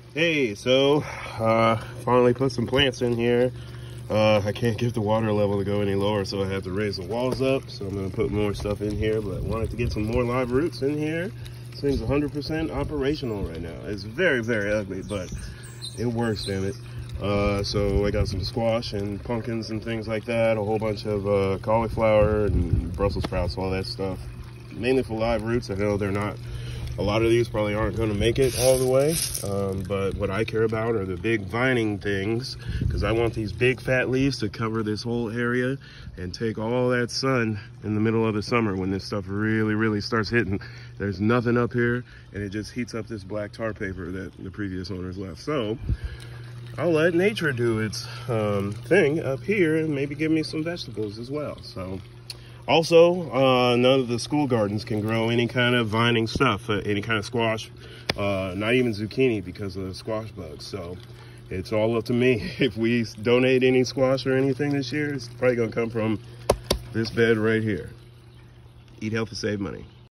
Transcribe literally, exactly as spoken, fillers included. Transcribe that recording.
Hey, so uh, finally put some plants in here. Uh, I can't get the water level to go any lower, so I have to raise the walls up. So I'm gonna put more stuff in here, but I wanted to get some more live roots in here. This thing's one hundred percent operational right now. It's very, very ugly, but it works, damn it. Uh, so I got some squash and pumpkins and things like that, a whole bunch of uh, cauliflower and Brussels sprouts, all that stuff. Mainly for live roots. I know they're not, a lot of these probably aren't going to make it all the way, um, but what I care about are the big vining things, because I want these big fat leaves to cover this whole area and take all that sun in the middle of the summer when this stuff really, really starts hitting. There's nothing up here, and it just heats up this black tar paper that the previous owners left. So I'll let nature do its um, thing up here and maybe give me some vegetables as well. So. Also, uh, none of the school gardens can grow any kind of vining stuff, uh, any kind of squash, uh, not even zucchini because of the squash bugs. So it's all up to me. If we donate any squash or anything this year, it's probably gonna come from this bed right here. Eat healthy, save money.